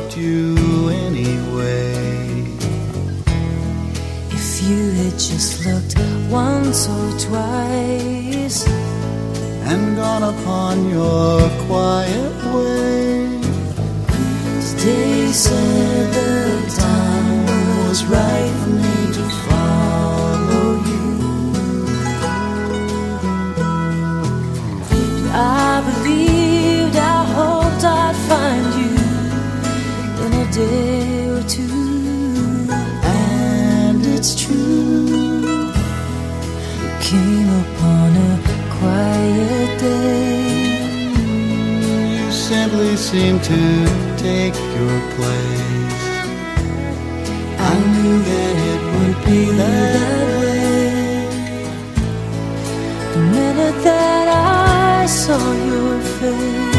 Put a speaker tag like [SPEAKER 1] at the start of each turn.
[SPEAKER 1] loved you anyway.
[SPEAKER 2] If you had just looked once or twice
[SPEAKER 1] and gone upon your quiet way,
[SPEAKER 2] today said the time was right for me to follow you. I believed, I hoped I'd find you in a day or two.
[SPEAKER 1] and it's true.
[SPEAKER 2] You came upon a quiet day.
[SPEAKER 1] You simply seem to take your place.
[SPEAKER 2] I knew that it would be that way. The minute that I saw your face.